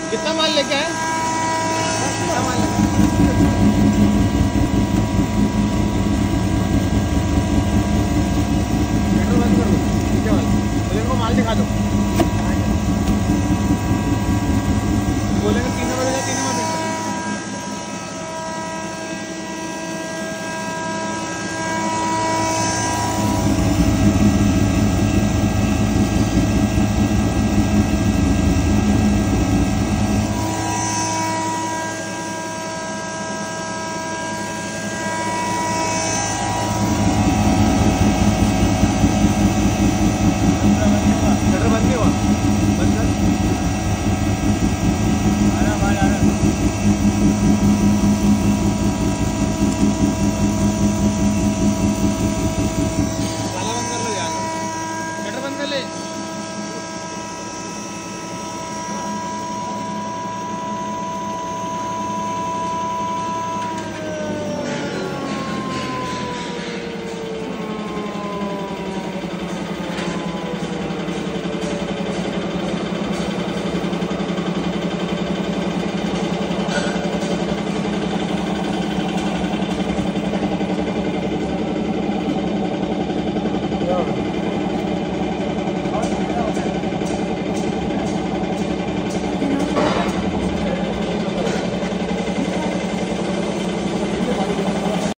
कितना माल लेके आए? कितना माल लेके पेट्रोल बंद कर दो, पीछे वाला मुझे इनको माल दिखा दो।